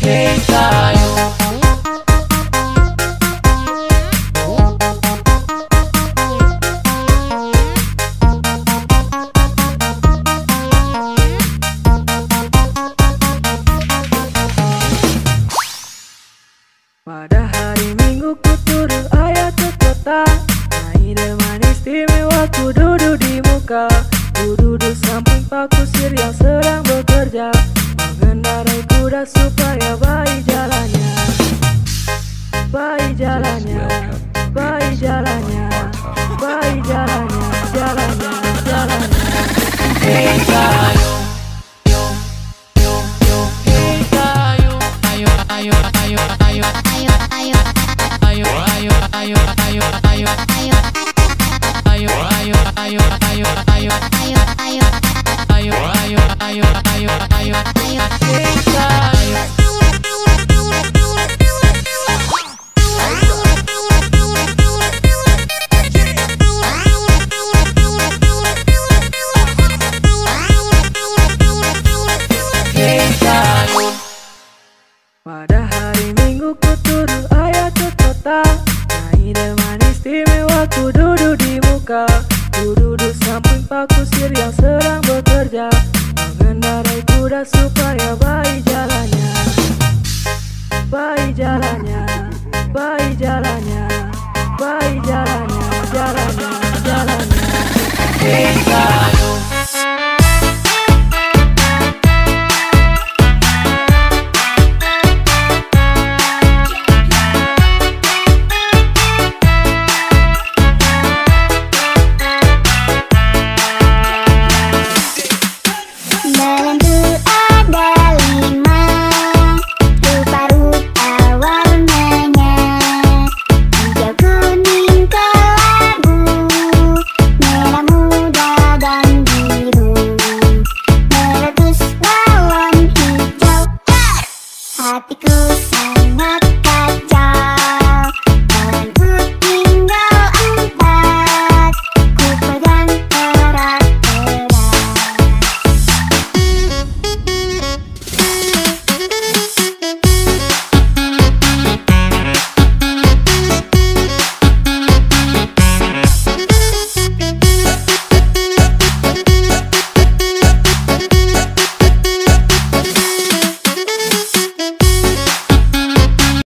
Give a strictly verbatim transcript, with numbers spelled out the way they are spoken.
Hey tayo. Pada hari Minggu ku turun ayah ke kota, minuman istimewa ku duduk di muka. Ku duduk samping Pak Kusir yang sedang bekerja, mengendarai kuda supaya baik jalannya. Baik jalannya, baik jalannya, baik jalannya, jalannya, jalannya. Hey tayo. Yo, yo, yo. Hey tayo. Ayo, ayo, ayo, ayo. Ayo, ayo, Ayo, ayo, ayo, ayo, ayo. ayo, Ayo, ayo, ayo, ayo, ayo. ayo, ayo, Ayo, ayo, ayo, ayo, ayo. ayo. Hey tayo. Hey tayo. Pada hari Minggu ku turun ayah ke kota, minuman istimewa ku duduk di muka. Ku duduk samping Pak Kusir yang sedang bekerja, mengendarai kuda supaya baik jalannya. Baik jalannya, baik jalannya, baik jalannya, jalannya, jalannya. Hey tayo. Dalam tu ada lima rupa-rupa warnanya, hijau, kuning, kelabu, merah muda dan biru. Meletus balon hijau, hatiku